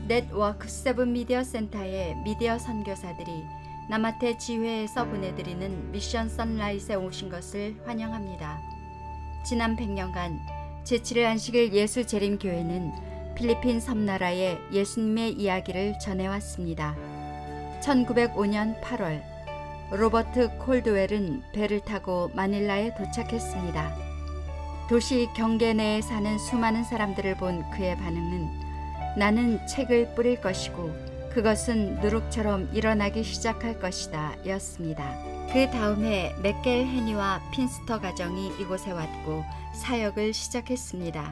네트워크 7 미디어 센터의 미디어 선교사들이 남아태 지회에서 보내드리는 미션 선라이트에 오신 것을 환영합니다. 지난 100년간 제7일 안식일 예수 재림교회는 필리핀 섬나라의 예수님의 이야기를 전해왔습니다. 1905년 8월 로버트 콜드웰은 배를 타고 마닐라에 도착했습니다. 도시 경계 내에 사는 수많은 사람들을 본 그의 반응은 나는 책을 뿌릴 것이고 그것은 누룩처럼 일어나기 시작할 것이다 였습니다. 그 다음 해 맥겔 헤니와 핀스터 가정이 이곳에 왔고 사역을 시작했습니다.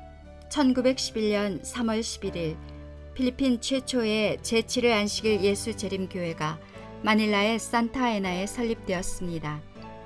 1911년 3월 11일 필리핀 최초의 제7일 안식일 예수 재림교회가 마닐라의 산타에나에 설립되었습니다.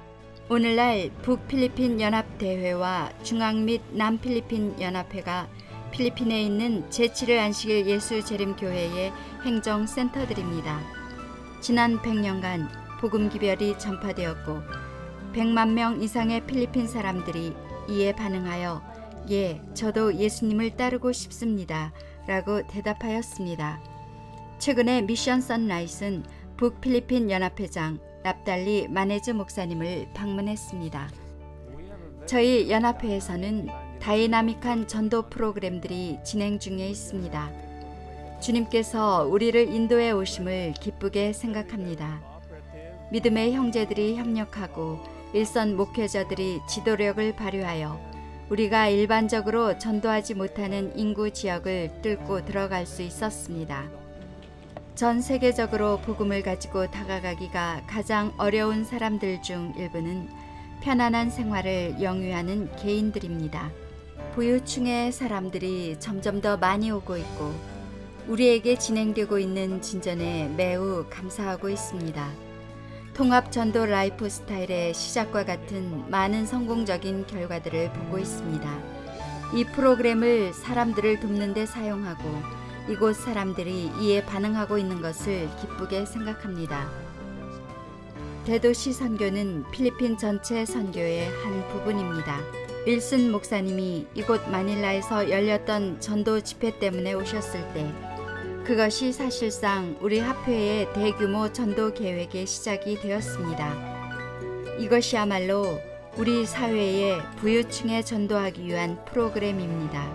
오늘날 북필리핀 연합대회와 중앙 및 남필리핀 연합회가 필리핀에 있는 제7일 안식일 예수 재림교회의 행정센터들입니다. 지난 100년간 복음기별이 전파되었고 100만 명 이상의 필리핀 사람들이 이에 반응하여 예, 저도 예수님을 따르고 싶습니다 라고 대답하였습니다. 최근에 미션 선라이트는 북필리핀 연합회장 납달리 마네즈 목사님을 방문했습니다. 저희 연합회에서는 다이나믹한 전도 프로그램들이 진행 중에 있습니다. 주님께서 우리를 인도해 오심을 기쁘게 생각합니다. 믿음의 형제들이 협력하고 일선 목회자들이 지도력을 발휘하여 우리가 일반적으로 전도하지 못하는 인구 지역을 뚫고 들어갈 수 있었습니다. 전 세계적으로 복음을 가지고 다가가기가 가장 어려운 사람들 중 일부는 편안한 생활을 영위하는 개인들입니다. 부유층의 사람들이 점점 더 많이 오고 있고 우리에게 진행되고 있는 진전에 매우 감사하고 있습니다. 통합전도 라이프 스타일의 시작과 같은 많은 성공적인 결과들을 보고 있습니다. 이 프로그램을 사람들을 돕는 데 사용하고 이곳 사람들이 이에 반응하고 있는 것을 기쁘게 생각합니다. 대도시 선교는 필리핀 전체 선교의 한 부분입니다. 윌슨 목사님이 이곳 마닐라에서 열렸던 전도 집회 때문에 오셨을 때 그것이 사실상 우리 합회의 대규모 전도 계획의 시작이 되었습니다. 이것이야말로 우리 사회의 부유층에 전도하기 위한 프로그램입니다.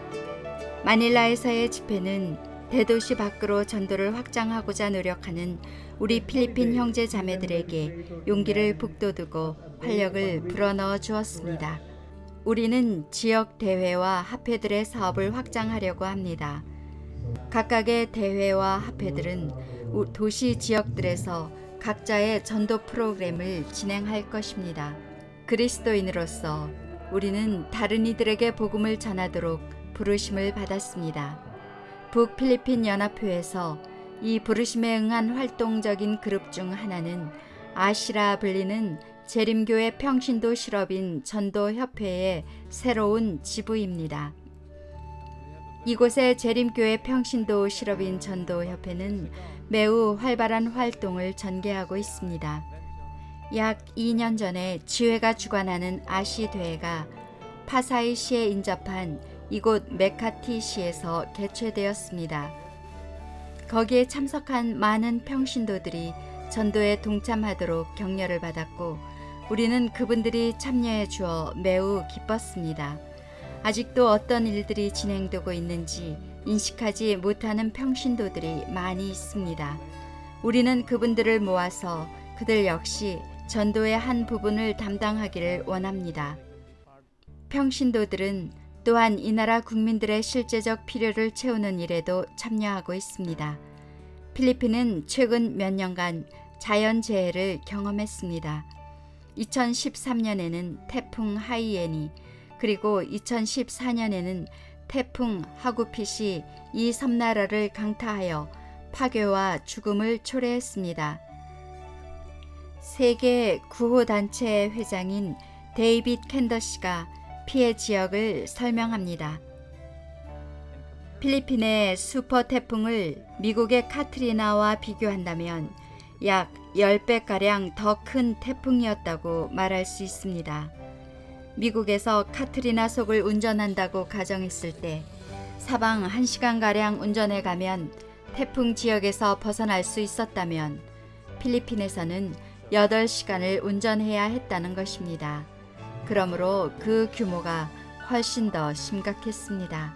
마닐라에서의 집회는 대도시 밖으로 전도를 확장하고자 노력하는 우리 필리핀 형제 자매들에게 용기를 북돋우고 활력을 불어넣어 주었습니다. 우리는 지역 대회와 합회들의 사업을 확장하려고 합니다. 각각의 대회와 합회들은 도시 지역들에서 각자의 전도 프로그램을 진행할 것입니다. 그리스도인으로서 우리는 다른 이들에게 복음을 전하도록 부르심을 받았습니다. 북필리핀 연합회에서 이 부르심에 응한 활동적인 그룹 중 하나는 아시라 불리는 재림교회 평신도 실업인 전도협회의 새로운 지부입니다. 이곳의 재림교회 평신도 실업인 전도협회는 매우 활발한 활동을 전개하고 있습니다. 약 2년 전에 지회가 주관하는 아시대회가 파사이시에 인접한 이곳 메카티시에서 개최되었습니다. 거기에 참석한 많은 평신도들이 전도에 동참하도록 격려를 받았고 우리는 그분들이 참여해 주어 매우 기뻤습니다. 아직도 어떤 일들이 진행되고 있는지 인식하지 못하는 평신도들이 많이 있습니다. 우리는 그분들을 모아서 그들 역시 전도의 한 부분을 담당하기를 원합니다. 평신도들은 또한 이 나라 국민들의 실제적 필요를 채우는 일에도 참여하고 있습니다. 필리핀은 최근 몇 년간 자연재해를 경험했습니다. 2013년에는 태풍 하이엔이 그리고 2014년에는 태풍 하구핏이 이 섬나라를 강타하여 파괴와 죽음을 초래했습니다. 세계 구호단체 회장인 데이빗 캔더시가 피해 지역을 설명합니다. 필리핀의 슈퍼 태풍을 미국의 카트리나와 비교한다면 약 10배가량 더 큰 태풍이었다고 말할 수 있습니다. 미국에서 카트리나 속을 운전한다고 가정했을 때 사방 1시간가량 운전해 가면 태풍 지역에서 벗어날 수 있었다면 필리핀에서는 8시간을 운전해야 했다는 것입니다. 그러므로 그 규모가 훨씬 더 심각했습니다.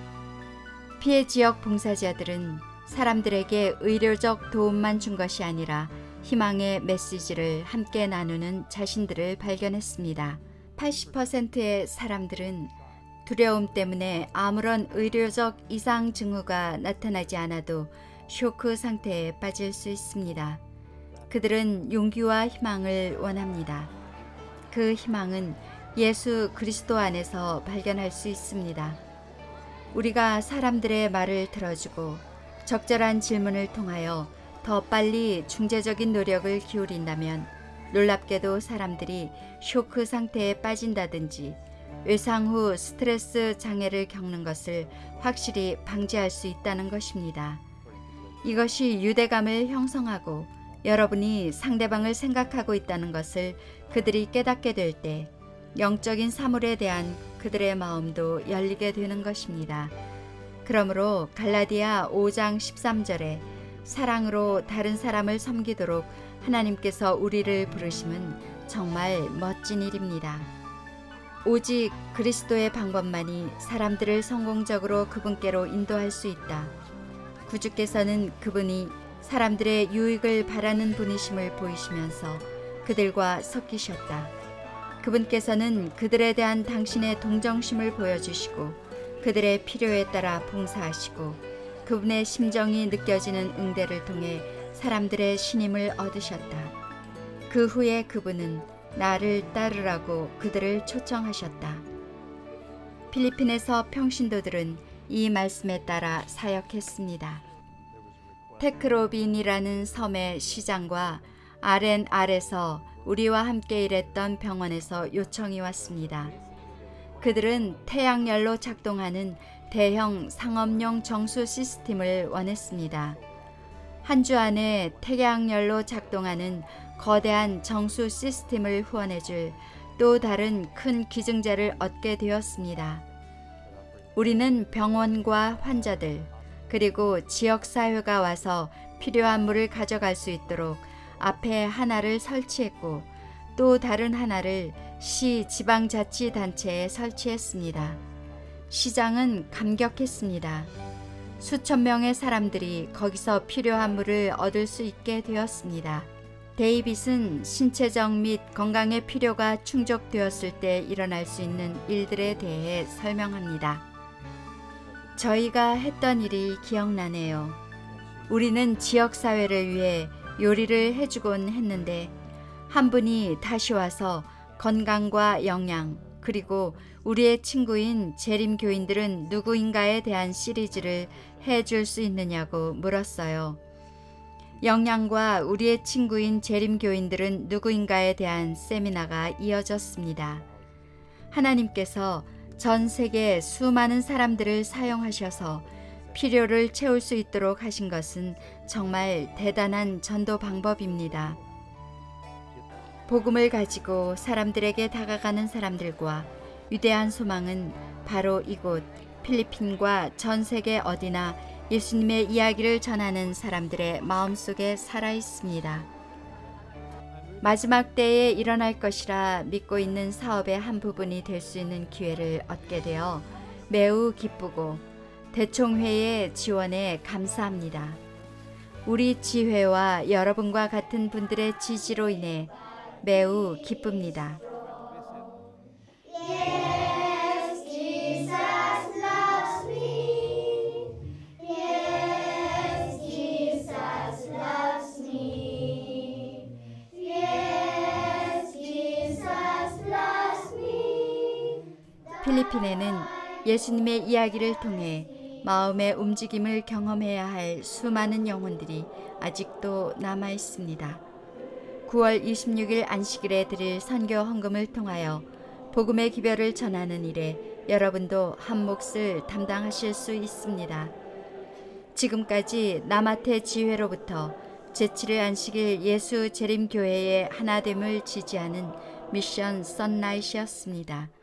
피해 지역 봉사자들은 사람들에게 의료적 도움만 준 것이 아니라 희망의 메시지를 함께 나누는 자신들을 발견했습니다. 80%의 사람들은 두려움 때문에 아무런 의료적 이상 징후가 나타나지 않아도 쇼크 상태에 빠질 수 있습니다. 그들은 용기와 희망을 원합니다. 그 희망은 예수 그리스도 안에서 발견할 수 있습니다. 우리가 사람들의 말을 들어주고 적절한 질문을 통하여 더 빨리 중재적인 노력을 기울인다면 놀랍게도 사람들이 쇼크 상태에 빠진다든지 외상 후 스트레스 장애를 겪는 것을 확실히 방지할 수 있다는 것입니다. 이것이 유대감을 형성하고 여러분이 상대방을 생각하고 있다는 것을 그들이 깨닫게 될 때 영적인 사물에 대한 그들의 마음도 열리게 되는 것입니다. 그러므로 갈라디아 5장 13절에 사랑으로 다른 사람을 섬기도록 하나님께서 우리를 부르심은 정말 멋진 일입니다. 오직 그리스도의 방법만이 사람들을 성공적으로 그분께로 인도할 수 있다. 구주께서는 그분이 사람들의 유익을 바라는 분이심을 보이시면서 그들과 섞이셨다. 그분께서는 그들에 대한 당신의 동정심을 보여주시고 그들의 필요에 따라 봉사하시고 그분의 심정이 느껴지는 응대를 통해 사람들의 신임을 얻으셨다. 그 후에 그분은 나를 따르라고 그들을 초청하셨다. 필리핀에서 평신도들은 이 말씀에 따라 사역했습니다. 테크로빈이라는 섬의 시장과 RNR에서 우리와 함께 일했던 병원에서 요청이 왔습니다. 그들은 태양열로 작동하는 대형 상업용 정수 시스템을 원했습니다. 한 주 안에 태양열로 작동하는 거대한 정수 시스템을 후원해줄 또 다른 큰 기증자를 얻게 되었습니다. 우리는 병원과 환자들 그리고 지역사회가 와서 필요한 물을 가져갈 수 있도록 앞에 하나를 설치했고 또 다른 하나를 시 지방자치단체에 설치했습니다. 시장은 감격했습니다. 수천 명의 사람들이 거기서 필요한 물을 얻을 수 있게 되었습니다. 데이빗은 신체적 및 건강의 필요가 충족되었을 때 일어날 수 있는 일들에 대해 설명합니다. 저희가 했던 일이 기억나네요. 우리는 지역사회를 위해 요리를 해주곤 했는데 한 분이 다시 와서 건강과 영양 그리고 우리의 친구인 재림 교인들은 누구인가에 대한 시리즈를 해줄 수 있느냐고 물었어요. 영양과 우리의 친구인 재림 교인들은 누구인가에 대한 세미나가 이어졌습니다. 하나님께서 전 세계 수많은 사람들을 사용하셔서 필요를 채울 수 있도록 하신 것은 정말 대단한 전도 방법입니다. 복음을 가지고 사람들에게 다가가는 사람들과 위대한 소망은 바로 이곳 필리핀과 전 세계 어디나 예수님의 이야기를 전하는 사람들의 마음속에 살아 있습니다. 마지막 때에 일어날 것이라 믿고 있는 사업의 한 부분이 될 수 있는 기회를 얻게 되어 매우 기쁘고 대총회의 지원에 감사합니다. 우리 지회와 여러분과 같은 분들의 지지로 인해 매우 기쁩니다. Yes, Jesus loves me. Yes, Jesus loves me. Yes, Jesus loves me. 필리핀에는 예수님의 이야기를 통해 마음의 움직임을 경험해야 할 수많은 영혼들이 아직도 남아 있습니다. 9월 26일 안식일에 드릴 선교 헌금을 통하여 복음의 기별을 전하는 일에 여러분도 한 몫을 담당하실 수 있습니다. 지금까지 남아태 지회로부터 제7일 안식일 예수 재림교회의 하나됨을 지지하는 미션 선라이트였습니다.